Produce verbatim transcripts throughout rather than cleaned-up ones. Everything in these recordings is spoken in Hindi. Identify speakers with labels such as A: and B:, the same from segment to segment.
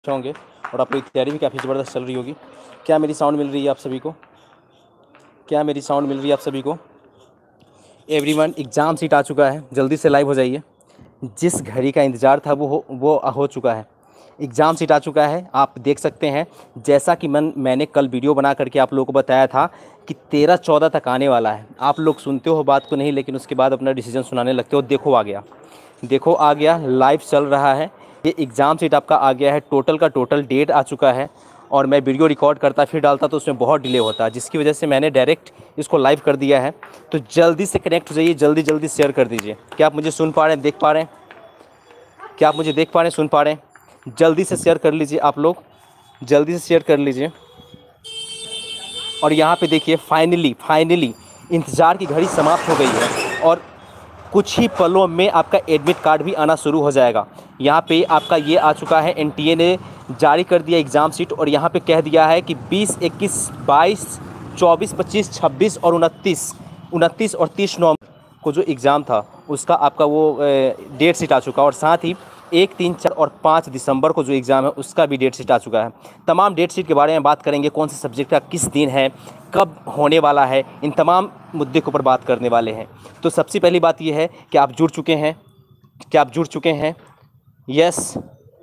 A: होंगे और आपकी तैयारी भी काफ़ी ज़बरदस्त चल रही होगी। क्या मेरी साउंड मिल रही है आप सभी को? क्या मेरी साउंड मिल रही है आप सभी को? एवरीवन, एग्ज़ाम सीट आ चुका है, जल्दी से लाइव हो जाइए। जिस घड़ी का इंतज़ार था वो हो वो हो चुका है। एग्ज़ाम सीट आ चुका है, आप देख सकते हैं। जैसा कि मन मैंने कल वीडियो बना करके आप लोगों को बताया था कि तेरह चौदह तक आने वाला है। आप लोग सुनते हो बात को नहीं, लेकिन उसके बाद अपना डिसीजन सुनाने लगते हो। देखो आ गया, देखो आ गया, लाइव चल रहा है। ये एग्ज़ाम सीट आपका आ गया है। टोटल का टोटल डेट आ चुका है और मैं वीडियो रिकॉर्ड करता फिर डालता तो उसमें बहुत डिले होता, जिसकी वजह से मैंने डायरेक्ट इसको लाइव कर दिया है। तो जल्दी से कनेक्ट हो जाइए, जल्दी जल्दी शेयर कर दीजिए। क्या आप मुझे सुन पा रहे हैं, देख पा रहे हैं? क्या आप मुझे देख पा रहे हैं, सुन पा रहे हैं? जल्दी से शेयर कर लीजिए आप लोग, जल्दी से शेयर कर लीजिए। और यहाँ पे देखिए, फाइनली फाइनली इंतज़ार की घड़ी समाप्त हो गई है और कुछ ही पलों में आपका एडमिट कार्ड भी आना शुरू हो जाएगा। यहाँ पे आपका ये आ चुका है, एनटीए ने जारी कर दिया एग्ज़ाम सीट और यहाँ पे कह दिया है कि बीस, इक्कीस, बाईस, चौबीस, पच्चीस, छब्बीस और उनतीस उनतीस और तीस नवंबर को जो एग्ज़ाम था उसका आपका वो डेट शीट आ चुका है। और साथ ही एक, तीन, चार और पाँच दिसंबर को जो एग्ज़ाम है उसका भी डेट शीट आ चुका है। तमाम डेट शीट के बारे में बात करेंगे, कौन से सब्जेक्ट का किस दिन है, कब होने वाला है, इन तमाम मुद्दे के ऊपर बात करने वाले हैं। तो सबसे पहली बात यह है कि आप जुड़ चुके हैं, क्या आप जुड़ चुके हैं? यस।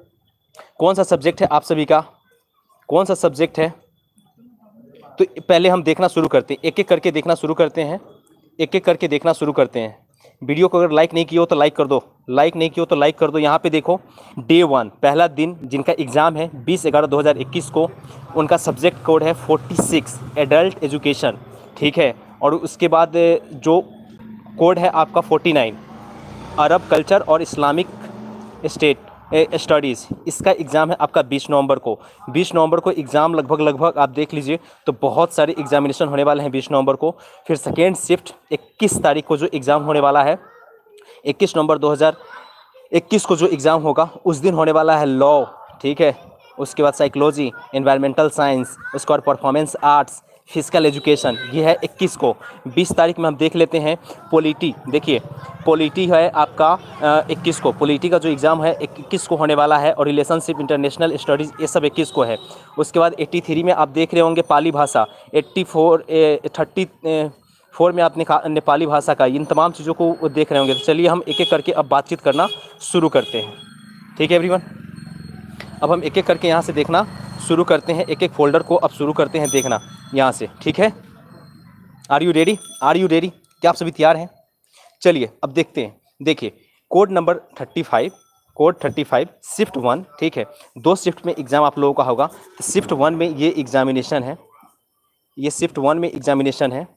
A: कौन सा सब्जेक्ट है आप सभी का? कौन सा सब्जेक्ट है? तो पहले हम देखना शुरू करते हैं, एक एक करके देखना शुरू करते हैं, एक एक करके देखना शुरू करते हैं। वीडियो को अगर लाइक नहीं किया हो तो लाइक कर दो, लाइक नहीं किया हो तो लाइक कर दो। यहाँ पे देखो, डे वन, पहला दिन जिनका एग्ज़ाम है बीस ग्यारह दो हज़ार इक्कीस को, उनका सब्जेक्ट कोड है छियालीस, एडल्ट एजुकेशन, ठीक है। और उसके बाद जो कोड है आपका उनचास, अरब कल्चर और इस्लामिक स्टेट स्टडीज़, इसका एग्ज़ाम है आपका बीस नवंबर को। बीस नवंबर को एग्ज़ाम लगभग लगभग आप देख लीजिए तो बहुत सारे एग्जामिनेशन होने वाले हैं बीस नवंबर को। फिर सेकेंड शिफ्ट इक्कीस तारीख को जो एग्ज़ाम होने वाला है, इक्कीस नवंबर दो हज़ार इक्कीस को जो एग्ज़ाम होगा उस दिन होने वाला है लॉ, ठीक है। उसके बाद साइकोलॉजी, एनवायरमेंटल साइंस, उसके बाद परफॉर्मेंस आर्ट्स, फिजिकल एजुकेशन, ये है इक्कीस को। बीस तारीख में हम देख लेते हैं पॉलिटी। देखिए पॉलिटी है आपका इक्कीस को, पॉलिटी का जो एग्ज़ाम है इक्कीस को होने वाला है। और रिलेशनशिप, इंटरनेशनल स्टडीज़, ये सब इक्कीस को है। उसके बाद तिरासी में आप देख रहे होंगे पाली भाषा, चौरासी थर्टी फोर में आप नेपाली भाषा का, इन तमाम चीज़ों को देख रहे होंगे। तो चलिए हम एक एक करके अब बातचीत करना शुरू करते हैं, ठीक है एवरीवन। अब हम एक एक करके यहाँ से देखना शुरू करते हैं, एक एक फोल्डर को अब शुरू करते हैं देखना यहाँ से, ठीक है। Are you ready? Are you ready? क्या आप सभी तैयार हैं? चलिए अब देखते हैं। देखिए code number thirty five, code thirty five, shift one, ठीक है। दो शिफ्ट में एग्ज़ाम आप लोगों का होगा। तो शिफ्ट वन में ये एग्जामिनेशन है, ये शिफ्ट वन में एग्जामिनेशन है।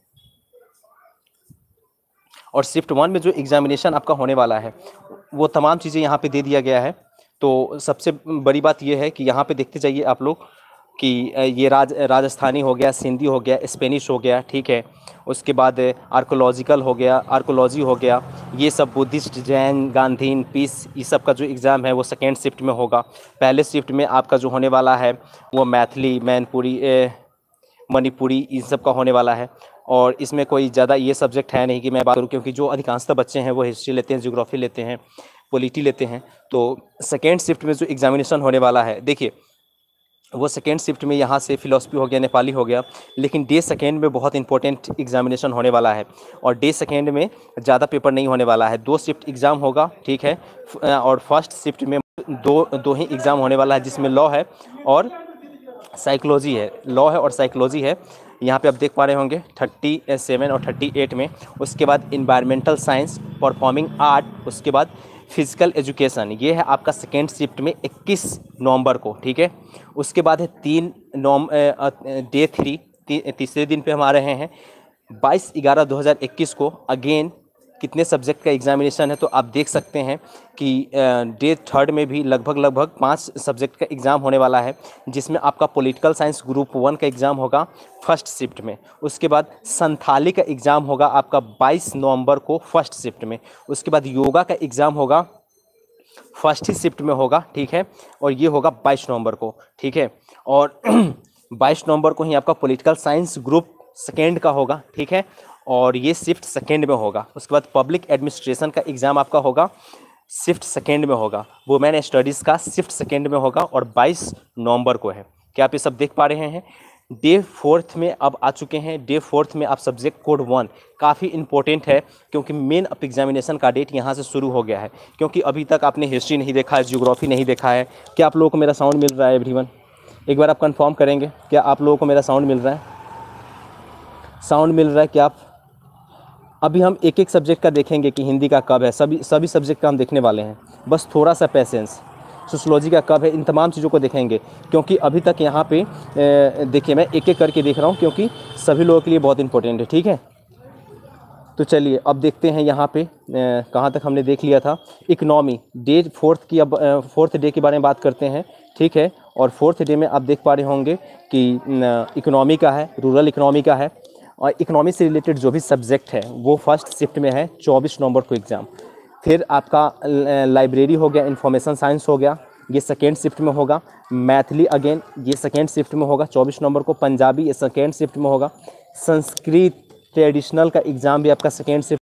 A: और शिफ्ट वन में जो एग्जामिनेशन आपका होने वाला है वो तमाम चीज़ें यहाँ पे दे दिया गया है। तो सबसे बड़ी बात ये है कि यहाँ पे देखते जाइए आप लोग कि ये राज राजस्थानी हो गया, सिंधी हो गया, स्पेनिश हो गया, ठीक है। उसके बाद आर्कोलॉजिकल हो गया, आर्कोलॉजी हो गया, ये सब बुद्धिस्ट, जैन, गांधीन, पीस, ये सब का जो एग्ज़ाम है वो सेकेंड शिफ्ट में होगा। पहले शिफ्ट में आपका जो होने वाला है वो मैथिली, मैनपुरी, मणिपुरी, इन सब का होने वाला है। और इसमें कोई ज़्यादा ये सब्जेक्ट है नहीं कि मैं बात करूँ, क्योंकि जो अधिकांशतः बच्चे हैं वो हिस्ट्री लेते हैं, ज्योग्राफी लेते हैं, पॉलिटी लेते हैं। तो सेकेंड शिफ्ट में जो एग्जामिनेशन होने वाला है, देखिए वो सेकेंड शिफ्ट में यहाँ से फिलॉसफी हो गया, नेपाली हो गया। लेकिन डे सेकेंड में बहुत इंपॉर्टेंट एग्जामिनेशन होने वाला है और डे सेकेंड में ज़्यादा पेपर नहीं होने वाला है। दो शिफ्ट एग्ज़ाम होगा, ठीक है। और फर्स्ट शिफ्ट में दो दो ही एग्ज़ाम होने वाला है, जिसमें लॉ है और साइकोलॉजी है, लॉ है और साइकोलॉजी है। यहाँ पे आप देख पा रहे होंगे थर्टी सेवन और थर्टी एट में। उसके बाद इन्वायरमेंटल साइंस, परफॉर्मिंग आर्ट, उसके बाद फिजिकल एजुकेशन, ये है आपका सेकेंड शिफ्ट में इक्कीस नवंबर को, ठीक है। उसके बाद है तीन नवंबर डे थ्री, ती, तीसरे दिन पे हम आ रहे हैं बाईस ग्यारह दो हज़ार इक्कीस को। अगेन कितने सब्जेक्ट का एग्जामिनेशन है तो आप देख सकते हैं कि डे थर्ड में भी लगभग लगभग पाँच सब्जेक्ट का एग्ज़ाम होने वाला है, जिसमें आपका पॉलिटिकल साइंस ग्रुप वन का एग्ज़ाम होगा फर्स्ट शिफ्ट में। उसके बाद संथाली का एग्ज़ाम होगा आपका बाईस नवंबर को फर्स्ट शिफ्ट में। उसके बाद योगा का एग्ज़ाम होगा फर्स्ट ही शिफ्ट में होगा, ठीक है। और ये होगा बाईस नवंबर को, ठीक है। और बाईस नवंबर को ही आपका पॉलिटिकल साइंस ग्रुप सेकेंड का होगा, ठीक है। और ये शिफ्ट सेकेंड में होगा। उसके बाद पब्लिक एडमिनिस्ट्रेशन का एग्ज़ाम आपका होगा शिफ्ट सेकेंड में होगा, वुमेन स्टडीज़ का शिफ्ट सेकेंड में होगा और बाईस नवंबर को है। क्या आप ये सब देख पा रहे हैं? डे फोर्थ में अब आ चुके हैं। डे फोर्थ में आप सब्जेक्ट कोड वन काफ़ी इंपॉर्टेंट है, क्योंकि मेन अप एग्जामिनेशन का डेट यहाँ से शुरू हो गया है। क्योंकि अभी तक आपने हिस्ट्री नहीं देखा है, ज्योग्राफी नहीं देखा है। क्या आप लोगों को मेरा साउंड मिल रहा है एवरीवन? एक बार आप कंफर्म करेंगे, क्या आप लोगों को मेरा साउंड मिल रहा है? साउंड मिल रहा है क्या? आप अभी हम एक एक सब्जेक्ट का देखेंगे कि हिंदी का कब है, सभी सभी सब्जेक्ट का हम देखने वाले हैं। बस थोड़ा सा पेशेंस। सोशोलॉजी का कब है, इन तमाम चीज़ों को देखेंगे, क्योंकि अभी तक यहाँ पे देखिए मैं एक एक करके देख रहा हूँ, क्योंकि सभी लोगों के लिए बहुत इंपॉर्टेंट है। ठीक है, तो चलिए अब देखते हैं यहाँ पे कहाँ तक हमने देख लिया था। इकनॉमी डे फोर्थ की, अब फोर्थ डे के बारे में बात करते हैं। ठीक है, और फोर्थ डे में आप देख पा रहे होंगे कि इकनॉमी का है, रूरल इकनॉमी का है, और इकनॉमी से रिलेटेड जो भी सब्जेक्ट है वो फर्स्ट शिफ्ट में है, चौबीस नवंबर को एग्ज़ाम। फिर आपका लाइब्रेरी हो गया, इंफॉर्मेशन साइंस हो गया, ये सेकेंड शिफ्ट में होगा। मैथिली अगेन ये सेकेंड शिफ्ट में होगा चौबीस नवंबर को। पंजाबी ये सेकेंड शिफ्ट में होगा। संस्कृत ट्रेडिशनल का एग्ज़ाम भी आपका सेकेंड शिफ्ट।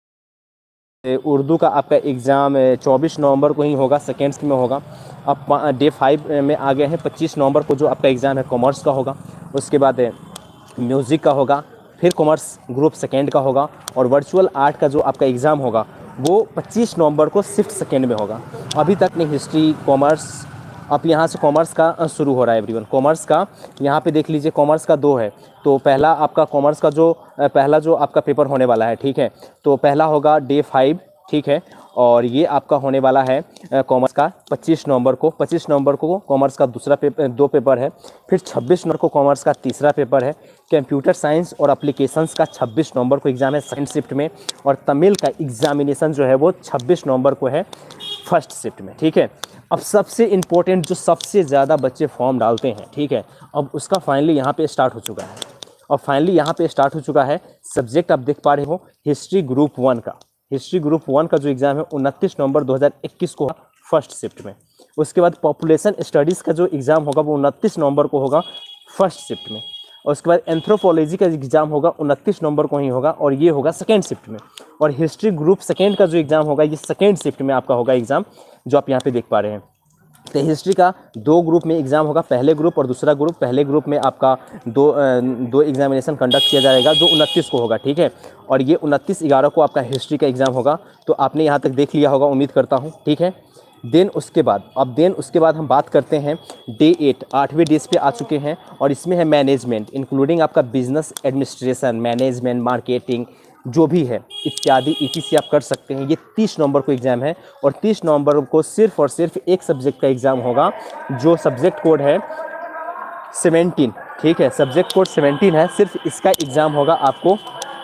A: उर्दू का आपका एग्ज़ाम चौबीस नवंबर को ही होगा, सेकेंड शिफ्ट में होगा। अब डे फाइव में आ गए हैं, पच्चीस नवंबर को जो आपका एग्ज़ाम है कॉमर्स का होगा। उसके बाद म्यूज़िक का होगा, फिर कॉमर्स ग्रुप सेकेंड का होगा, और वर्चुअल आर्ट का जो आपका एग्ज़ाम होगा वो पच्चीस नवंबर को शिफ्ट सेकेंड में होगा। अभी तक नहीं हिस्ट्री, कॉमर्स, अब यहाँ से कॉमर्स का शुरू हो रहा है एवरीवन। कॉमर्स का यहाँ पे देख लीजिए, कॉमर्स का दो है। तो पहला आपका कॉमर्स का जो पहला जो आपका पेपर होने वाला है, ठीक है, तो पहला होगा डे फाइव, ठीक है, और ये आपका होने वाला है कॉमर्स का पच्चीस नवंबर को। पच्चीस नवंबर को कॉमर्स का दूसरा पेपर, दो पेपर है। फिर छब्बीस नवंबर को कॉमर्स का तीसरा पेपर है। कंप्यूटर साइंस और एप्लीकेशंस का छब्बीस नवंबर को एग्ज़ाम है सेकंड शिफ्ट में, और तमिल का एग्जामिनेशन जो है वो छब्बीस नवंबर को है फर्स्ट शिफ्ट में। ठीक है, अब सबसे इम्पोर्टेंट जो सबसे ज़्यादा बच्चे फॉर्म डालते हैं, ठीक है, अब उसका फाइनली यहाँ पे स्टार्ट हो चुका है। और फाइनली यहाँ पे स्टार्ट हो चुका है सब्जेक्ट आप देख पा रहे हो, हिस्ट्री ग्रुप वन का। हिस्ट्री ग्रुप वन का जो एग्ज़ाम है उनतीस नवंबर दो हज़ार इक्कीस को फर्स्ट शिफ्ट में। उसके बाद पॉपुलेशन स्टडीज़ का जो एग्ज़ाम होगा वो उनतीस नवंबर को होगा फर्स्ट शिफ्ट में। और उसके बाद एंथ्रोपोलॉजी का एग्ज़ाम होगा उनतीस नवंबर को ही होगा, और ये होगा सेकेंड शिफ्ट में। और हिस्ट्री ग्रुप सेकेंड का जो एग्ज़ाम होगा ये सेकेंड शिफ्ट में आपका होगा एग्ज़ाम, जो आप यहाँ पे देख पा रहे हैं। तो हिस्ट्री का दो ग्रुप में एग्ज़ाम होगा, पहले ग्रुप और दूसरा ग्रुप। पहले ग्रुप में आपका दो दो एग्जामिनेशन कंडक्ट किया जाएगा, जो उनतीस को होगा, ठीक है, और ये उनतीस ग्यारह को आपका हिस्ट्री का एग्ज़ाम होगा। तो आपने यहाँ तक देख लिया होगा, उम्मीद करता हूँ, ठीक है। देन उसके बाद अब देन उसके बाद हम बात करते हैं डे एट, आठवें डेज पे आ चुके हैं, और इसमें है मैनेजमेंट, इंक्लूडिंग आपका बिजनेस एडमिनिस्ट्रेशन, मैनेजमेंट, मार्केटिंग जो भी है इत्यादि, इसी आप कर सकते हैं। ये तीस नवंबर को एग्ज़ाम है, और तीस नवंबर को सिर्फ और सिर्फ एक सब्जेक्ट का एग्ज़ाम होगा, जो सब्जेक्ट कोड है सेवेंटीन, ठीक है, सब्जेक्ट कोड सेवेंटीन है। सिर्फ इसका एग्ज़ाम होगा आपको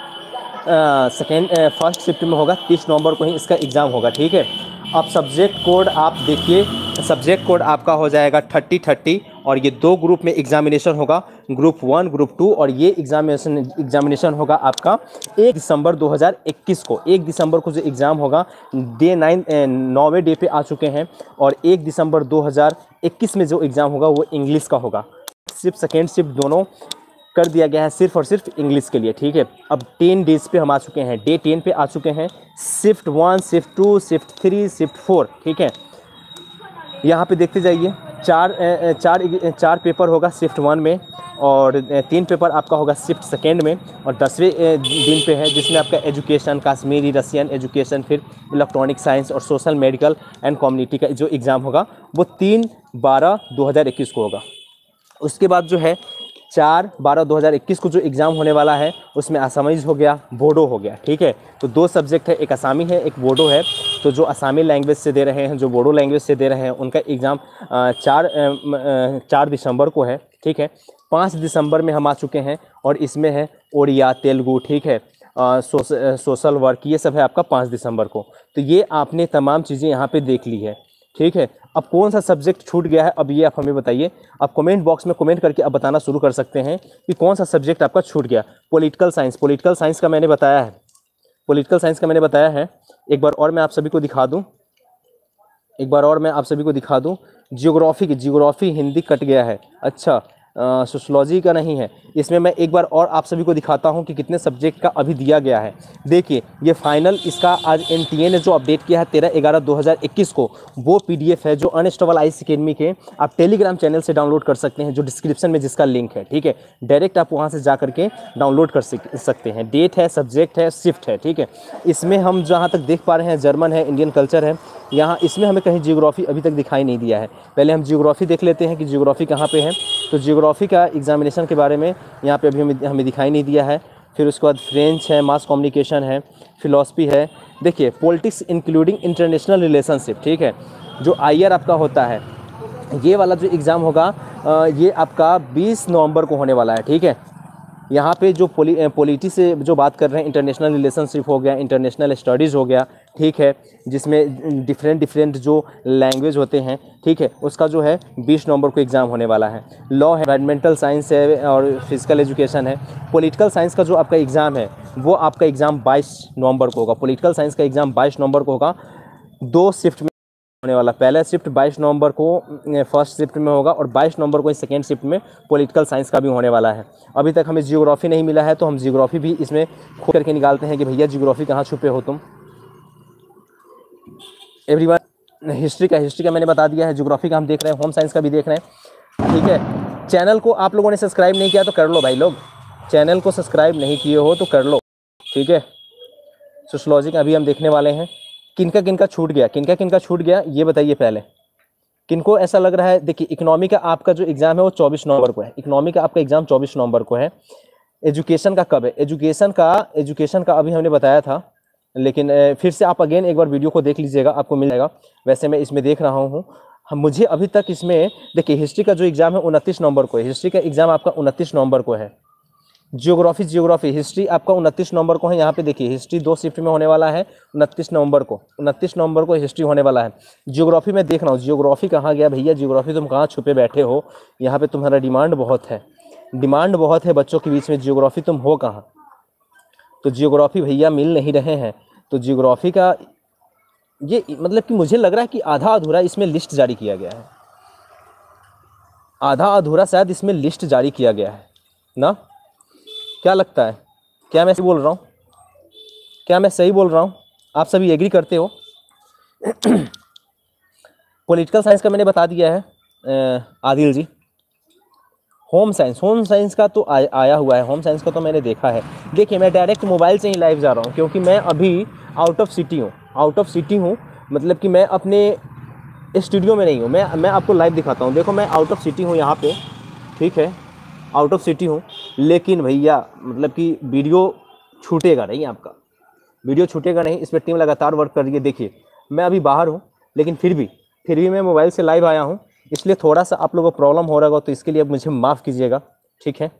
A: सेकेंड फर्स्ट शिफ्ट में होगा, तीस नवंबर को ही इसका एग्ज़ाम होगा, ठीक है। अब सब्जेक्ट कोड आप देखिए, सब्जेक्ट कोड आपका हो जाएगा थर्टी थर्टी, और ये दो ग्रुप में एग्जामिनेशन होगा, ग्रुप वन ग्रुप टू, और ये एग्जामिनेशन एग्जामिनेशन होगा आपका एक दिसंबर दो हज़ार इक्कीस को। एक दिसंबर को जो एग्ज़ाम होगा, डे नाइन नौवें डे पे आ चुके हैं, और एक दिसंबर दो हज़ार इक्कीस में जो एग्ज़ाम होगा वो इंग्लिश का होगा। शिफ्ट सेकेंड शिफ्ट दोनों कर दिया गया है सिर्फ और सिर्फ इंग्लिश के लिए, ठीक है। अब टेन डेज पे हम आ चुके हैं, डे टेन पे आ चुके हैं। Shift one, shift two, shift three, shift four, ठीक है। यहाँ पे देखते जाइए, चार चार चार पेपर होगा शिफ्ट वन में, और तीन पेपर आपका होगा शिफ्ट सेकेंड में, और दसवें दिन पे है जिसमें आपका एजुकेशन, कश्मीरी, रशियन एजुकेशन, फिर इलेक्ट्रॉनिक साइंस और सोशल, मेडिकल एंड कम्युनिटी का जो एग्ज़ाम होगा वो तीन बारह दो हज़ार इक्कीस को होगा। उसके बाद जो है चार बारह दो हज़ार इक्कीस को जो एग्ज़ाम होने वाला है उसमें असामीज़ हो गया, बोडो हो गया, ठीक है। तो दो सब्जेक्ट है, एक असामी है, एक बोडो है। तो जो असामी लैंग्वेज से दे रहे हैं, जो बोडो लैंग्वेज से दे रहे हैं, उनका एग्ज़ाम चार चार दिसंबर को है, ठीक है। पाँच दिसंबर में हम आ चुके हैं, और इसमें है ओडिया, तेलुगु, ठीक है, सोश, सोशल वर्क, ये सब है आपका पाँच दिसंबर को। तो ये आपने तमाम चीज़ें यहाँ पे देख ली है, ठीक है। अब कौन सा सब्जेक्ट छूट गया है, अब ये आप हमें बताइए। आप कमेंट बॉक्स में कमेंट करके अब बताना शुरू कर सकते हैं कि कौन सा सब्जेक्ट आपका छूट गया। पॉलिटिकल साइंस, पॉलिटिकल साइंस का मैंने बताया है, पॉलिटिकल साइंस का मैंने बताया है। एक बार और मैं आप सभी को दिखा दूं, एक बार और मैं आप सभी को दिखा दूं, जियोग्राफी की, जियोग्राफी हिंदी कट गया है। अच्छा, सोशलॉजी का नहीं है। इसमें मैं एक बार और आप सभी को दिखाता हूँ कि कितने सब्जेक्ट का अभी दिया गया है। देखिए ये फाइनल इसका आज एनटीए ने जो अपडेट किया है तेरह ग्यारह दो हज़ार इक्कीस को, वो पीडीएफ है जो अनस्टेबल आईएएस एकेडमी के आप टेलीग्राम चैनल से डाउनलोड कर सकते हैं, जो डिस्क्रिप्शन में जिसका लिंक है, ठीक है। डायरेक्ट आप वहाँ से जा करके डाउनलोड कर सकते हैं। डेट है, सब्जेक्ट है, शिफ्ट है, ठीक है। इसमें हम जहाँ तक देख पा रहे हैं जर्मन है, इंडियन कल्चर है। यहाँ इसमें हमें कहीं जियोग्राफी अभी तक दिखाई नहीं दिया है। पहले हम जियोग्राफी देख लेते हैं कि जियोग्राफी कहाँ पे है। तो जियोग्राफी का एग्जामिनेशन के बारे में यहाँ पे अभी हमें हमें दिखाई नहीं दिया है। फिर उसके बाद फ्रेंच है, मास कम्युनिकेशन है, फिलॉसफी है। देखिए पॉलिटिक्स इंक्लूडिंग इंटरनेशनल रिलेशनशिप, ठीक है, जो आईआर आपका होता है, ये वाला जो एग्ज़ाम होगा ये आपका बीस नवंबर को होने वाला है, ठीक है। यहाँ पे जो पोली पॉलिटी से जो बात कर रहे हैं, इंटरनेशनल रिलेशनशिप हो गया, इंटरनेशनल स्टडीज़ हो गया, ठीक है, जिसमें डिफरेंट डिफरेंट जो लैंग्वेज होते हैं, ठीक है, उसका जो है बीस नवंबर को एग्ज़ाम होने वाला है। लॉ है, एनवायरमेंटल साइंस है और फिजिकल एजुकेशन है। पॉलिटिकल साइंस का जो आपका एग्ज़ाम है वो आपका एग्ज़ाम बाईस नवंबर को होगा। पॉलिटिकल साइंस का एग्ज़ाम बाईस नवंबर को होगा, दो शिफ्ट में होने वाला। पहला शिफ्ट बाईस नवंबर को फर्स्ट शिफ्ट में होगा और बाईस नवंबर को सेकेंड शिफ्ट में पॉलिटिकल साइंस का भी होने वाला है। अभी तक हमें जियोग्राफी नहीं मिला है, तो हम जियोग्राफी भी इसमें खोज करके निकालते हैं कि भैया जियोग्राफी कहाँ छुपे हो तुम। एवरीवन हिस्ट्री का हिस्ट्री का मैंने बता दिया है, जियोग्राफी का हम देख रहे हैं, होम साइंस का भी देख रहे हैं, ठीक है। चैनल को आप लोगों ने सब्सक्राइब नहीं किया तो कर लो भाई लोग, चैनल को सब्सक्राइब नहीं किए हो तो कर लो, ठीक है। सोशलॉजी का अभी हम देखने वाले हैं। किनका किनका छूट गया, किनका किनका छूट गया ये बताइए पहले, किनको ऐसा लग रहा है। देखिए इकोनॉमी का आपका जो एग्जाम है वो चौबीस नवंबर को है। इकोनॉमी का आपका एग्जाम चौबीस नवंबर को है। एजुकेशन का कब है? एजुकेशन का एजुकेशन का अभी हमने बताया था, लेकिन फिर से आप अगेन एक बार वीडियो को देख लीजिएगा, आपको मिल जाएगा। वैसे मैं इसमें देख रहा हूँ, हम मुझे अभी तक इसमें देखिए हिस्ट्री का जो एग्जाम है उनतीस नवंबर को है। हिस्ट्री का एग्जाम आपका उनतीस नवंबर को है। जियोग्राफी जियोग्राफी हिस्ट्री आपका उनतीस नवंबर को है। यहाँ पे देखिए हिस्ट्री दो शिफ्ट में होने वाला है। उनतीस नवंबर को उनतीस नवंबर को हिस्ट्री होने वाला है। जियोग्राफी में देख रहा हूँ, जियोग्राफी कहाँ गया भैया? जियोग्राफी तुम कहाँ छुपे बैठे हो? यहाँ पे तुम्हारा डिमांड बहुत है, डिमांड बहुत है बच्चों के बीच में। जियोग्राफी तुम हो कहाँ? तो जियोग्राफी भैया मिल नहीं रहे हैं। तो जियोग्राफी का ये मतलब कि मुझे लग रहा है कि आधा अधूरा इसमें लिस्ट जारी किया गया है, आधा अधूरा शायद इसमें लिस्ट जारी किया गया है ना। क्या लगता है? क्या मैं सही बोल रहा हूँ? क्या मैं सही बोल रहा हूँ? आप सभी एग्री करते हो? पॉलिटिकल साइंस का मैंने बता दिया है Adil ji. Home science home science का तो आ, आया हुआ है। होम साइंस का तो मैंने देखा है। देखिए मैं डायरेक्ट मोबाइल से ही लाइव जा रहा हूँ, क्योंकि मैं अभी आउट ऑफ सिटी हूँ। आउट ऑफ सिटी हूँ मतलब कि मैं अपने स्टूडियो में नहीं हूँ। मैं मैं आपको लाइव दिखाता हूँ। देखो मैं आउट ऑफ सिटी हूँ यहाँ पे, ठीक है, आउट ऑफ सिटी हूँ। लेकिन भैया मतलब कि वीडियो छूटेगा नहीं, आपका वीडियो छूटेगा नहीं। इस पर टीम लगातार वर्क कर रही है। देखिए मैं अभी बाहर हूँ, लेकिन फिर भी फिर भी मैं मोबाइल से लाइव आया हूँ, इसलिए थोड़ा सा आप लोगों को प्रॉब्लम हो रहा होगा, तो इसके लिए अब मुझे माफ़ कीजिएगा, ठीक है।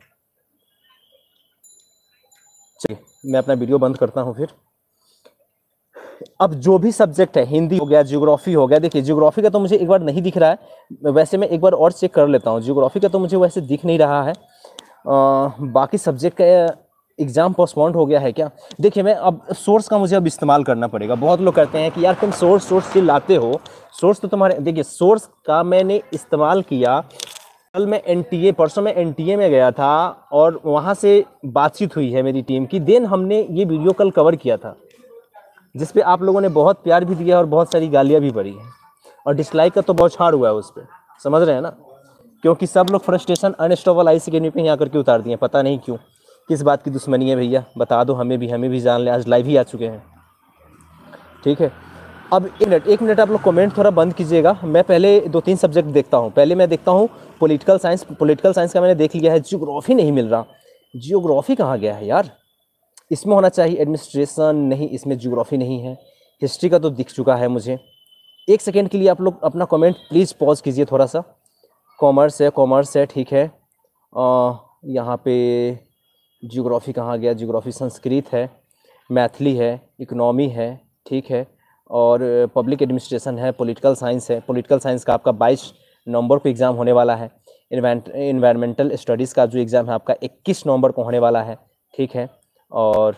A: चलिए मैं अपना वीडियो बंद करता हूँ। फिर अब जो भी सब्जेक्ट है, हिंदी हो गया, जियोग्राफी हो गया। देखिए जियोग्राफी का तो मुझे एक बार नहीं दिख रहा है, वैसे मैं एक बार और चेक कर लेता हूँ। जियोग्राफी का तो मुझे वैसे दिख नहीं रहा है। आ, बाकी सब्जेक्ट का एग्ज़ाम पोस्टपोन्ड हो गया है क्या? देखिए मैं अब सोर्स का मुझे अब इस्तेमाल करना पड़ेगा। बहुत लोग कहते हैं कि यार तुम सोर्स सोर्स से लाते हो, सोर्स तो तुम्हारे, देखिए सोर्स का मैंने इस्तेमाल किया। कल मैं एनटीए परसों मैं एनटीए में गया था और वहाँ से बातचीत हुई है मेरी टीम की। देन हमने ये वीडियो कल कवर किया था, जिस पे आप लोगों ने बहुत प्यार भी दिया और बहुत सारी गालियाँ भी पड़ी हैं, और डिसलाइक का तो बहुत छाड़ हुआ है उस पर, समझ रहे हैं ना। क्योंकि सब लोग फ्रस्ट्रेशन अनस्टॉपेबल आईएएस एकेडमी पे ही आकर के उतार दिए, पता नहीं क्यों, किस बात की दुश्मनी है भैया, बता दो हमें भी, हमें भी जान ले। आज लाइव ही आ चुके हैं, ठीक है। अब एक मिनट एक मिनट आप लोग कमेंट थोड़ा बंद कीजिएगा। मैं पहले दो तीन सब्जेक्ट देखता हूँ। पहले मैं देखता हूँ पॉलिटिकल साइंस। पॉलिटिकल साइंस का मैंने देख लिया है। जियोग्राफी नहीं मिल रहा। जियोग्राफी कहाँ गया है यार? इसमें होना चाहिए एडमिनिस्ट्रेशन, नहीं, इसमें जियोग्राफी नहीं है। हिस्ट्री का तो दिख चुका है मुझे। एक सेकेंड के लिए आप लोग अपना कमेंट प्लीज़ पॉज कीजिए थोड़ा सा। कॉमर्स है, कॉमर्स है, ठीक है। यहाँ पे जियोग्राफी कहाँ गया? जियोग्राफी संस्कृत है, मैथिली है, इकोनॉमी है, ठीक है, और पब्लिक एडमिनिस्ट्रेशन है, पॉलिटिकल साइंस है। पॉलिटिकल साइंस का आपका बाईस नवंबर को एग्ज़ाम होने वाला है। इन्वायरमेंटल स्टडीज़ का जो एग्ज़ाम है आपका इक्कीस नवंबर को होने वाला है, ठीक है। और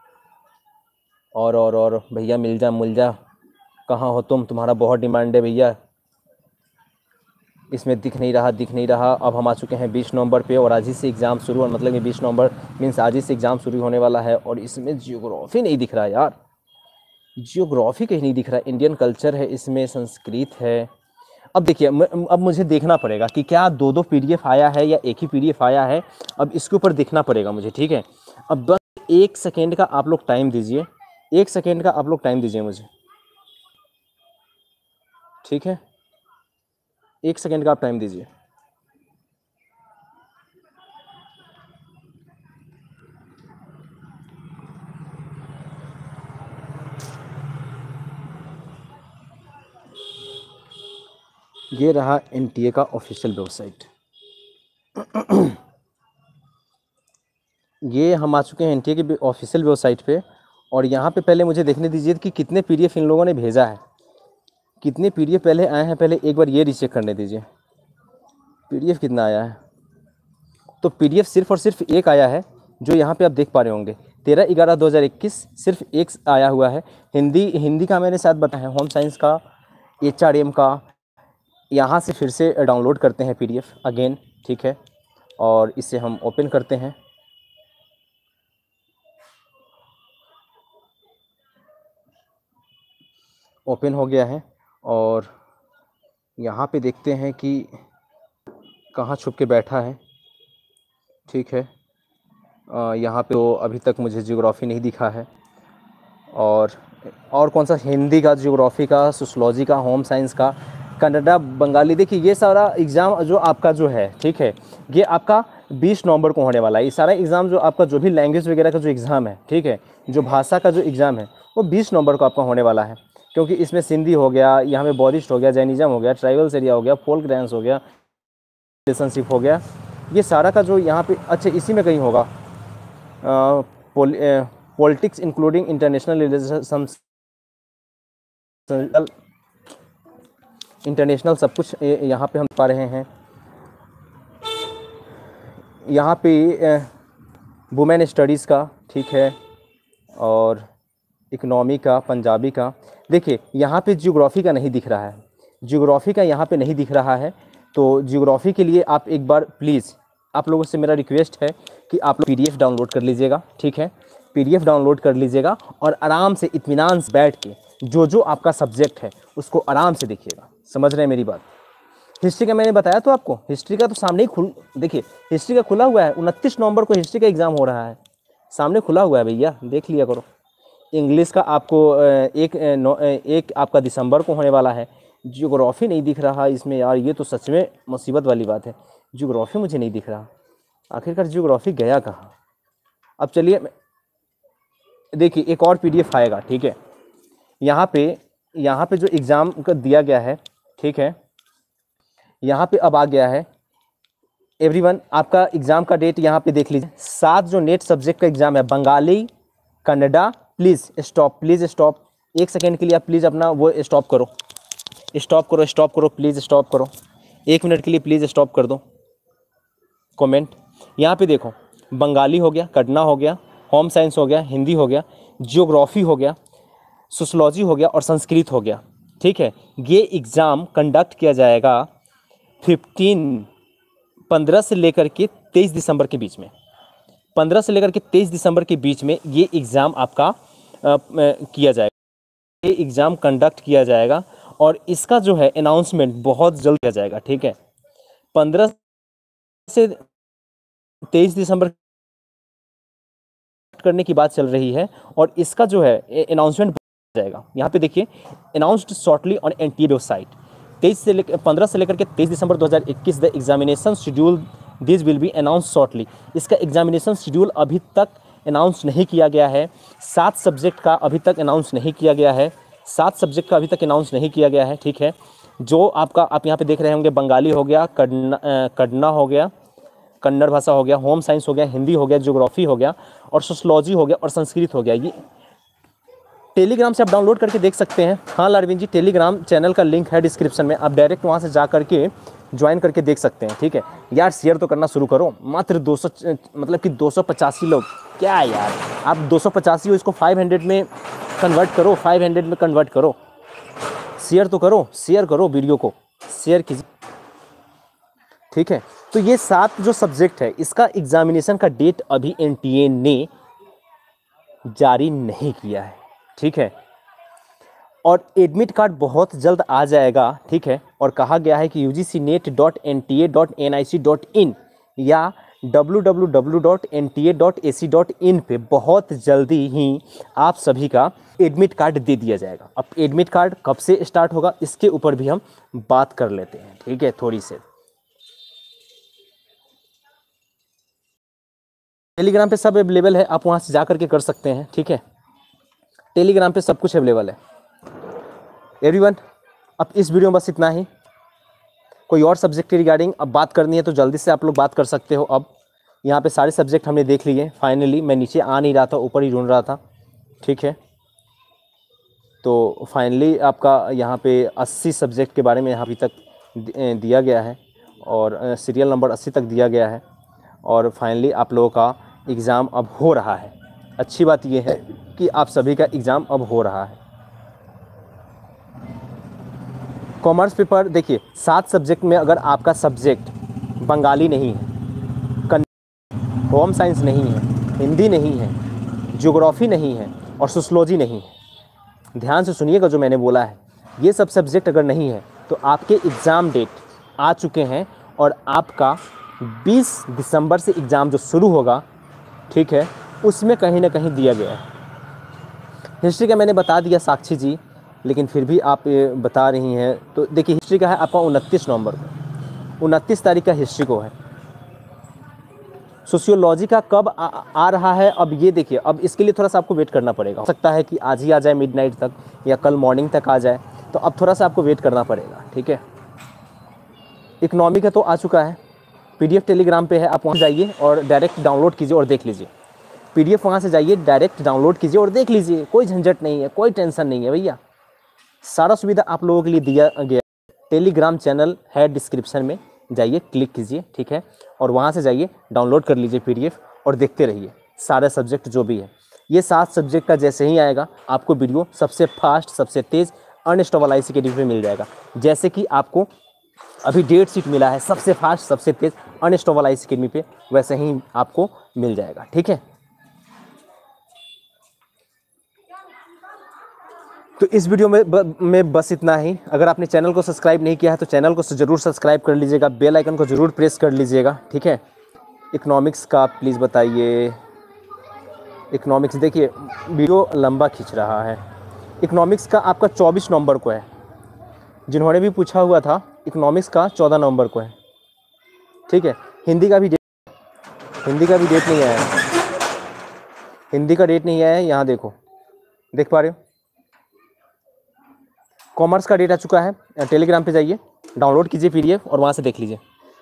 A: और और और भैया मिल जा मिल जा, कहाँ हो तुम? तुम्हारा बहुत डिमांड है भैया। इसमें दिख नहीं रहा दिख नहीं रहा अब हम आ चुके हैं बीस नवंबर पे और आज ही से एग्ज़ाम शुरू और मतलब कि बीस नवंबर मीन्स आज ही से एग्ज़ाम शुरू होने वाला है। और इसमें जियोग्राफी नहीं दिख रहा यार, जियोग्राफी कहीं नहीं दिख रहा। इंडियन कल्चर है इसमें, संस्कृत है। अब देखिए अब मुझे देखना पड़ेगा कि क्या दो दो पीडीएफ आया है या एक ही पीडीएफ आया है। अब इसके ऊपर देखना पड़ेगा मुझे, ठीक है। अब बस एक सेकेंड का आप लोग टाइम दीजिए, एक सेकेंड का आप लोग टाइम दीजिए मुझे, ठीक है। एक सेकेंड का आप टाइम दीजिए। ये रहा एनटीए का ऑफिशियल वेबसाइट। ये हम आ चुके हैं एनटीए की ऑफिशियल वेबसाइट पे और यहाँ पे पहले मुझे देखने दीजिए कि कितने पीडीएफ इन लोगों ने भेजा है, कितने पीडीएफ पहले आए हैं। पहले एक बार ये रीचेक करने दीजिए पीडीएफ कितना आया है। तो पीडीएफ सिर्फ और सिर्फ एक आया है जो यहाँ पे आप देख पा रहे होंगे, तेरह ग्यारह दो हज़ार इक्कीस सिर्फ एक आया हुआ है। हिंदी हिंदी का मैंने साथ बताया है, होम साइंस का, एचआरएम का। यहाँ से फिर से डाउनलोड करते हैं पीडीएफ अगेन, ठीक है। और इसे हम ओपन करते हैं। ओपन हो गया है और यहाँ पे देखते हैं कि कहाँ छुप के बैठा है, ठीक है। आ, यहाँ पे तो अभी तक मुझे ज्योग्राफी नहीं दिखा है। और और कौन सा, हिंदी का, ज्योग्राफी का, सोशलॉजी का, होम साइंस का, कन्नड़ा, बंगाली। देखिए ये सारा एग्ज़ाम जो आपका जो है, ठीक है, ये आपका बीस नवंबर को होने वाला है। ये सारा एग्ज़ाम जो आपका जो भी लैंग्वेज वगैरह का जो एग्ज़ाम है, ठीक है, जो भाषा का जो एग्ज़ाम है वो बीस नवंबर को आपका होने वाला है। क्योंकि इसमें सिंधी हो गया, यहाँ पे बौद्धिस्ट हो गया, जैनिज़्म हो गया, ट्राइबल्स एरिया हो गया, फोल्क डांस हो गया, रिलेशनशिप हो गया, ये सारा का जो यहाँ पे, अच्छा इसी में कहीं होगा politics including international relations, international सब कुछ यहाँ पे हम पा रहे हैं। यहाँ पे वुमेन स्टडीज़ का, ठीक है, और इकोनॉमी का, पंजाबी का। देखिए यहाँ पे ज्योग्राफी का नहीं दिख रहा है, ज्योग्राफी का यहाँ पे नहीं दिख रहा है। तो ज्योग्राफी के लिए आप एक बार प्लीज़, आप लोगों से मेरा रिक्वेस्ट है कि आप लोग पीडीएफ डाउनलोड कर लीजिएगा, ठीक है। पीडीएफ डाउनलोड कर लीजिएगा और आराम से इत्मीनान से बैठ के जो जो आपका सब्जेक्ट है उसको आराम से देखिएगा। समझ रहे हैं मेरी बात। हिस्ट्री का मैंने बताया तो आपको, हिस्ट्री का तो सामने ही खुल, देखिए हिस्ट्री का खुला हुआ है। उनतीस नवंबर को हिस्ट्री का एग्ज़ाम हो रहा है, सामने खुला हुआ है भैया, देख लिया करो। इंग्लिश का आपको एक एक आपका दिसंबर को होने वाला है। ज्योग्राफी नहीं दिख रहा इसमें यार, ये तो सच में मुसीबत वाली बात है। ज्योग्राफी मुझे नहीं दिख रहा, आखिरकार ज्योग्राफी गया कहाँ। अब चलिए देखिए एक और पीडीएफ आएगा, ठीक है। यहाँ पे यहाँ पे जो एग्ज़ाम का दिया गया है, ठीक है, यहाँ पे अब आ गया है एवरीवन आपका एग्ज़ाम का डेट। यहाँ पे देख लीजिए, सात जो नेट सब्जेक्ट का एग्ज़ाम है, Bengali, Kannada. Please stop, please stop, एक सेकेंड के लिए आप प्लीज़ अपना वो स्टॉप करो, स्टॉप करो, स्टॉप करो, प्लीज़ स्टॉप करो, एक मिनट के लिए प्लीज़ स्टॉप कर दो कमेंट। यहाँ पे देखो, बंगाली हो गया, कन्नड़ा हो गया, होम साइंस हो गया, हिंदी हो गया, जियोग्राफी हो गया, सोशलॉजी हो गया और संस्कृत हो गया, ठीक है। ये एग्ज़ाम कंडक्ट किया जाएगा फिफ्टीन पंद्रह से लेकर के तेईस दिसंबर के बीच में। पंद्रह से लेकर के तेईस दिसंबर के बीच में ये एग्ज़ाम आपका आ, किया जाएगा, ये एग्ज़ाम कंडक्ट किया जाएगा और इसका जो है अनाउंसमेंट बहुत जल्द किया जाएगा, ठीक है। पंद्रह से तेईस दिसंबर करने की बात चल रही है और इसका जो है अनाउंसमेंट जाएगा। यहाँ पे देखिए, announced shortly on NTA website. तेईस से लेकर पंद्रह से लेकर के तेईस दिसंबर दो हज़ार इक्कीस the examination schedule this will be announce shortly. इसका एग्जामिनेशन शेड्यूल अभी तक अनाउंस नहीं किया गया है। सात सब्जेक्ट का अभी तक अनाउंस नहीं किया गया है, सात सब्जेक्ट का अभी तक अनाउंस नहीं किया गया है, ठीक है। जो आपका आप यहाँ पे देख रहे होंगे, बंगाली हो गया, कन्नड़ा हो गया, कन्नड़ भाषा हो गया, होम साइंस हो गया, हिंदी हो गया, ज्योग्राफी हो गया और सोशलॉजी हो गया और संस्कृत हो गया। ये टेलीग्राम से आप डाउनलोड करके देख सकते हैं। हाँ लारविन जी, टेलीग्राम चैनल का लिंक है डिस्क्रिप्शन में, आप डायरेक्ट वहाँ से जा करके ज्वाइन करके देख सकते हैं, ठीक है। यार शेयर तो करना शुरू करो, मात्र दो सौ मतलब कि दो सौ पचासी लोग, क्या यार आप दो सौ पचासी हो, इसको पाँच सौ में कन्वर्ट करो, पाँच सौ में कन्वर्ट करो, शेयर तो करो, शेयर करो वीडियो को, शेयर कीजिए। ठीक है। तो ये सात जो सब्जेक्ट है इसका एग्जामिनेशन का डेट अभी एनटीए ने जारी नहीं किया है, ठीक है। और एडमिट कार्ड बहुत जल्द आ जाएगा, ठीक है। और कहा गया है कि U G C net dot N T A dot N I C dot in या W W W dot N T A dot A C dot in पे बहुत जल्दी ही आप सभी का एडमिट कार्ड दे दिया जाएगा। अब एडमिट कार्ड कब से स्टार्ट होगा इसके ऊपर भी हम बात कर लेते हैं, ठीक है, थोड़ी से। टेलीग्राम पे सब अवेलेबल है, आप वहाँ से जा करके कर सकते हैं, ठीक है। टेलीग्राम पे सब कुछ अवेलेबल है एवरीवन। अब इस वीडियो में बस इतना ही। कोई और सब्जेक्ट के रिगार्डिंग अब बात करनी है तो जल्दी से आप लोग बात कर सकते हो। अब यहाँ पे सारे सब्जेक्ट हमने देख लिए फाइनली। मैं नीचे आ नहीं रहा था, ऊपर ही ढूंढ रहा था, ठीक है। तो फाइनली आपका यहाँ पे अस्सी सब्जेक्ट के बारे में अभी तक दिया गया है और सीरियल नंबर अस्सी तक दिया गया है। और फाइनली आप लोगों का एग्ज़ाम अब हो रहा है। अच्छी बात यह है कि आप सभी का एग्ज़ाम अब हो रहा है। कॉमर्स पेपर देखिए, सात सब्जेक्ट में अगर आपका सब्जेक्ट बंगाली नहीं है, होम साइंस नहीं है, हिंदी नहीं है, ज्योग्राफी नहीं है और सोशलॉजी नहीं है, ध्यान से सुनिएगा जो मैंने बोला है, ये सब सब्जेक्ट अगर नहीं है तो आपके एग्ज़ाम डेट आ चुके हैं और आपका बीस दिसंबर से एग्ज़ाम जो शुरू होगा, ठीक है, उसमें कहीं ना कहीं दिया गया है। हिस्ट्री का मैंने बता दिया साक्षी जी, लेकिन फिर भी आप ये बता रही हैं। तो देखिए हिस्ट्री का है आपका उनतीस नवंबर को, उनतीस तारीख का हिस्ट्री को है। सोशियोलॉजी का कब आ, आ रहा है अब ये देखिए, अब इसके लिए थोड़ा सा आपको वेट करना पड़ेगा। हो सकता है कि आज ही आ जाए मिडनाइट तक या कल मॉर्निंग तक आ जाए, तो अब थोड़ा सा आपको वेट करना पड़ेगा, ठीक है। इकोनॉमी का तो आ चुका है, पीडीएफ टेलीग्राम पे है, आप वहाँ जाइए और डायरेक्ट डाउनलोड कीजिए और देख लीजिए। पीडीएफ वहाँ से जाइए, डायरेक्ट डाउनलोड कीजिए और देख लीजिए, कोई झंझट नहीं है, कोई टेंशन नहीं है भैया, सारा सुविधा आप लोगों के लिए दिया गया। टेलीग्राम चैनल है डिस्क्रिप्शन में, जाइए क्लिक कीजिए, ठीक है, और वहाँ से जाइए डाउनलोड कर लीजिए पीडीएफ और देखते रहिए सारे सब्जेक्ट जो भी है। ये सात सब्जेक्ट का जैसे ही आएगा आपको वीडियो सबसे फास्ट, सबसे तेज़ अनस्टेबल आई सी के डी पे मिल जाएगा। जैसे कि आपको अभी डेट शीट मिला है सबसे फास्ट, सबसे तेज़ अनस्टेबल आई सी के डी पे, वैसे ही आपको मिल जाएगा, ठीक है। तो इस वीडियो में ब, में बस इतना ही। अगर आपने चैनल को सब्सक्राइब नहीं किया है तो चैनल को ज़रूर सब्सक्राइब कर लीजिएगा, बेल आइकन को ज़रूर प्रेस कर लीजिएगा, ठीक है। इकोनॉमिक्स का प्लीज़ बताइए। इकोनॉमिक्स देखिए वीडियो लंबा खींच रहा है। इकोनॉमिक्स का आपका चौबीस नवंबर को है, जिन्होंने भी पूछा हुआ था इकोनॉमिक्स का चौदह नवंबर को है, ठीक है। हिंदी का भी डेट हिंदी का भी डेट नहीं आया है, हिंदी का डेट नहीं आया है, यहाँ देखो, देख पा रहे हो। कॉमर्स का डेट आ चुका है, टेलीग्राम पे जाइए, डाउनलोड कीजिए पीडीएफ और वहाँ से देख लीजिए।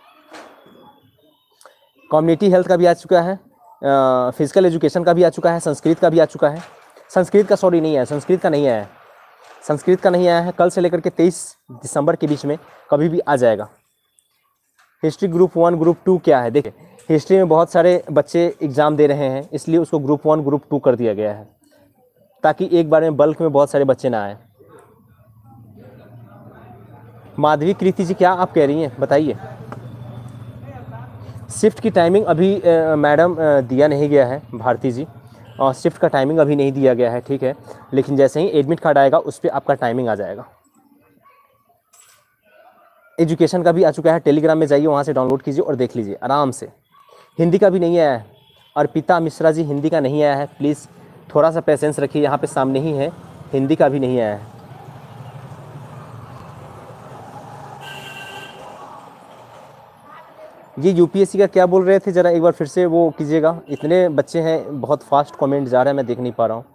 A: कम्युनिटी हेल्थ का भी आ चुका है, फिजिकल एजुकेशन का भी आ चुका है, संस्कृत का भी आ चुका है। संस्कृत का सॉरी नहीं आया, संस्कृत का नहीं आया है, संस्कृत का नहीं आया है। कल से लेकर के तेईस दिसंबर के बीच में कभी भी आ जाएगा। History group one group two क्या है, देखिए हिस्ट्री में बहुत सारे बच्चे एग्ज़ाम दे रहे हैं, इसलिए उसको ग्रुप वन ग्रुप टू कर दिया गया है, ताकि एक बार में बल्क में बहुत सारे बच्चे ना आए। माधवी कृति जी क्या आप कह रही हैं बताइए। शिफ्ट की टाइमिंग अभी मैडम दिया नहीं गया है भारती जी, और शिफ्ट का टाइमिंग अभी नहीं दिया गया है, ठीक है। लेकिन जैसे ही एडमिट कार्ड आएगा उस पर आपका टाइमिंग आ जाएगा। एजुकेशन का भी आ चुका है, टेलीग्राम में जाइए, वहाँ से डाउनलोड कीजिए और देख लीजिए आराम से। हिंदी का भी नहीं आया है, अर्पिता मिश्रा जी हिंदी का नहीं आया है, प्लीज़ थोड़ा सा पेशेंस रखिए, यहाँ पे सामने ही है, हिंदी का भी नहीं आया है। ये यूपीएससी का क्या बोल रहे थे, ज़रा एक बार फिर से वो कीजिएगा। इतने बच्चे हैं, बहुत फास्ट कमेंट जा रहा है, मैं देख नहीं पा रहा हूँ।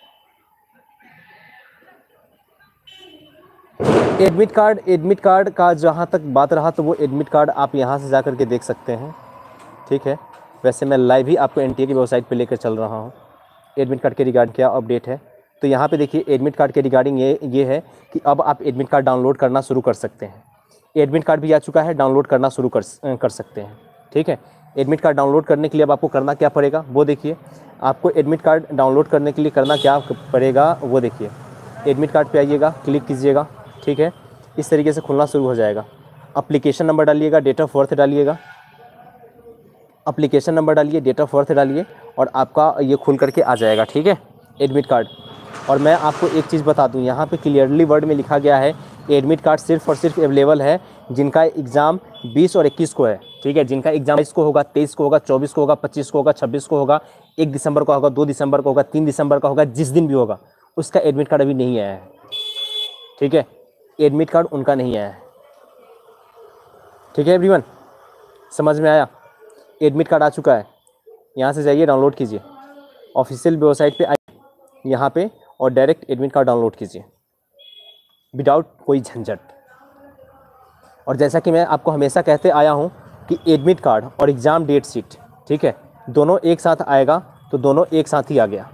A: एडमिट कार्ड एडमिट कार्ड का जहाँ तक बात रहा तो वो एडमिट कार्ड आप यहाँ से जा कर के देख सकते हैं, ठीक है। वैसे मैं लाइव ही आपको एनटीए की वेबसाइट पे लेकर चल रहा हूँ। एडमिट कार्ड के रिगार्ड क्या अपडेट है, तो यहाँ पे देखिए एडमिट कार्ड के रिगार्डिंग ये ये है कि अब आप एडमिट कार्ड डाउनलोड करना शुरू कर सकते हैं। एडमिट कार्ड भी आ चुका है, डाउनलोड करना शुरू कर कर सकते हैं, ठीक है। एडमिट कार्ड डाउनलोड करने के लिए अब आपको करना क्या पड़ेगा वो देखिए। आपको एडमिट कार्ड डाउनलोड करने के लिए करना क्या पड़ेगा वो देखिए। एडमिट कार्ड पे आइएगा, क्लिक कीजिएगा, ठीक है। इस तरीके से खुलना शुरू हो जाएगा। एप्लीकेशन नंबर डालिएगा, डेट ऑफ बर्थ डालिएगा, एप्लीकेशन नंबर डालिए, डेट ऑफ बर्थ डालिए और आपका ये खुल करके आ जाएगा, ठीक है, एडमिट कार्ड। और मैं आपको एक चीज़ बता दूं, यहाँ पे क्लियरली वर्ड में लिखा गया है एडमिट कार्ड सिर्फ और सिर्फ अवेलेबल है जिनका एग्ज़ाम बीस और इक्कीस को है, ठीक है। जिनका एग्ज़ाम बाईस को होगा, तेईस को होगा, चौबीस को होगा, पच्चीस को होगा, छब्बीस को होगा, एक दिसंबर को होगा, दो दिसंबर को होगा, तीन दिसंबर का होगा, जिस दिन भी होगा, उसका एडमिट कार्ड अभी नहीं आया है, ठीक है। एडमिट कार्ड उनका नहीं आया है, ठीक है एवरीवन, समझ में आया। एडमिट कार्ड आ चुका है, यहाँ से जाइए डाउनलोड कीजिए, ऑफिशियल वेबसाइट पे आइए यहाँ पे और डायरेक्ट एडमिट कार्ड डाउनलोड कीजिए विदाउट कोई झंझट। और जैसा कि मैं आपको हमेशा कहते आया हूँ कि एडमिट कार्ड और एग्ज़ाम डेट शीट, ठीक है, दोनों एक साथ आएगा तो दोनों एक साथ ही आ गया,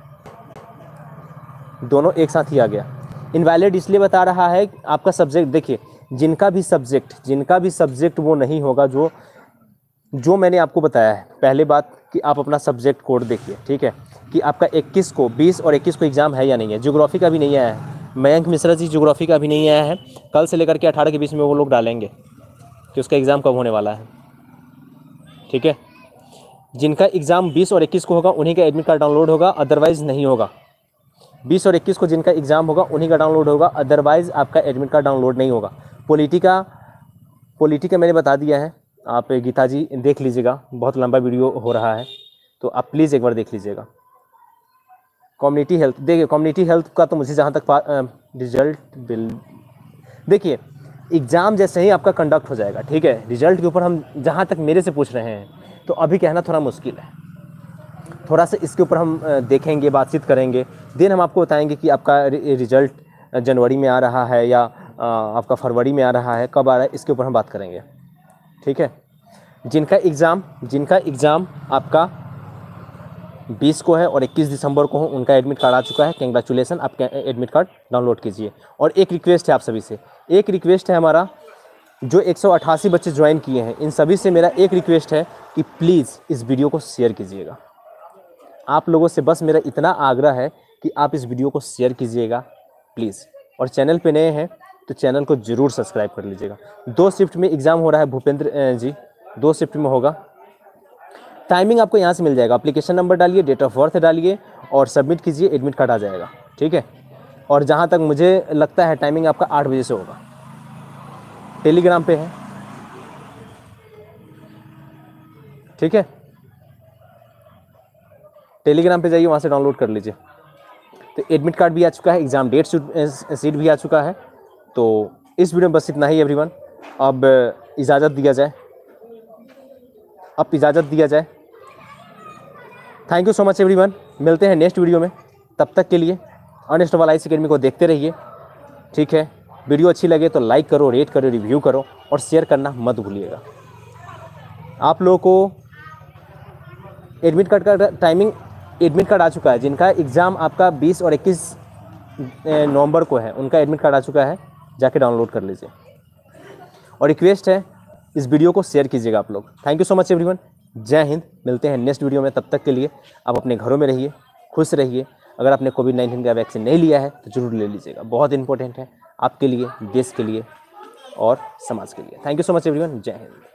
A: दोनों एक साथ ही आ गया। इनवैलिड इसलिए बता रहा है आपका सब्जेक्ट, देखिए जिनका भी सब्जेक्ट जिनका भी सब्जेक्ट वो नहीं होगा जो जो मैंने आपको बताया है। पहले बात कि आप अपना सब्जेक्ट कोड देखिए, ठीक है, कि आपका इक्कीस को, बीस और इक्कीस को एग्ज़ाम है या नहीं है। ज्योग्राफी का भी नहीं आया है, मयंक मिश्रा जी ज्योग्राफी का भी नहीं आया है। कल से लेकर के अठारह के बीच में वो लोग डालेंगे कि उसका एग्ज़ाम कब होने वाला है, ठीक है। जिनका एग्ज़ाम बीस और इक्कीस को होगा उन्हीं का एडमिट कार्ड डाउनलोड होगा, अदरवाइज़ नहीं होगा। बीस और इक्कीस को जिनका एग्ज़ाम होगा उन्हीं का डाउनलोड होगा, अदरवाइज़ आपका एडमिट कार्ड डाउनलोड नहीं होगा। पॉलिटी का पॉलिटी का मैंने बता दिया है, आप गीता जी देख लीजिएगा, बहुत लंबा वीडियो हो रहा है तो आप प्लीज़ एक बार देख लीजिएगा। कम्युनिटी हेल्थ, देखिए कम्युनिटी हेल्थ का तो मुझे जहाँ तक रिजल्ट बिल, देखिए एग्ज़ाम जैसे ही आपका कंडक्ट हो जाएगा, ठीक है, रिजल्ट के ऊपर हम जहाँ तक मेरे से पूछ रहे हैं तो अभी कहना थोड़ा मुश्किल है, थोड़ा सा इसके ऊपर हम देखेंगे, बातचीत करेंगे, देन हम आपको बताएंगे कि आपका रिजल्ट जनवरी में आ रहा है या आपका फरवरी में आ रहा है, कब आ रहा है, इसके ऊपर हम बात करेंगे, ठीक है। जिनका एग्ज़ाम जिनका एग्ज़ाम आपका बीस को है और इक्कीस दिसंबर को हो, उनका एडमिट कार्ड आ चुका है, कंग्रेचुलेसन, आप एडमिट कार्ड डाउनलोड कीजिए। और एक रिक्वेस्ट है आप सभी से, एक रिक्वेस्ट है हमारा, जो एक सौ अट्ठासी बच्चे ज्वाइन किए हैं, इन सभी से मेरा एक रिक्वेस्ट है कि प्लीज़ इस वीडियो को शेयर कीजिएगा। आप लोगों से बस मेरा इतना आग्रह है कि आप इस वीडियो को शेयर कीजिएगा प्लीज़। और चैनल पे नए हैं तो चैनल को ज़रूर सब्सक्राइब कर लीजिएगा। दो शिफ्ट में एग्ज़ाम हो रहा है भूपेंद्र जी, दो शिफ्ट में होगा। टाइमिंग आपको यहाँ से मिल जाएगा, एप्लीकेशन नंबर डालिए, डेट ऑफ बर्थ डालिए और सबमिट कीजिए, एडमिट कार्ड आ जाएगा, ठीक है। और जहाँ तक मुझे लगता है टाइमिंग आपका आठ बजे से होगा। टेलीग्राम पे है, ठीक है, टेलीग्राम पे जाइए, वहाँ से डाउनलोड कर लीजिए। तो एडमिट कार्ड भी आ चुका है, एग्ज़ाम डेट सीट भी आ चुका है। तो इस वीडियो में बस इतना ही एवरीवन। अब इजाज़त दिया जाए, अब इजाज़त दिया जाए। Thank you so much everyone, मिलते हैं नेक्स्ट वीडियो में। तब तक के लिए ऑनेस्ट वाला आईएएस अकेडमी को देखते रहिए, ठीक है। वीडियो अच्छी लगे तो लाइक करो, रेट करो, रिव्यू करो और शेयर करना मत भूलिएगा। आप लोगों को एडमिट कार्ड का टाइमिंग, एडमिट कार्ड आ चुका है, जिनका एग्ज़ाम आपका बीस और इक्कीस नवंबर को है, उनका एडमिट कार्ड आ चुका है, जाके डाउनलोड कर लीजिए। और रिक्वेस्ट है इस वीडियो को शेयर कीजिएगा आप लोग। Thank you so much everyone, जय हिंद। मिलते हैं नेक्स्ट वीडियो में, तब तक के लिए आप अपने घरों में रहिए, खुश रहिए। अगर आपने कोविड नाइन्टीन का वैक्सीन नहीं लिया है तो ज़रूर ले लीजिएगा, बहुत इंपॉर्टेंट है आपके लिए, देश के लिए और समाज के लिए। Thank you so much everyone, जय हिंद।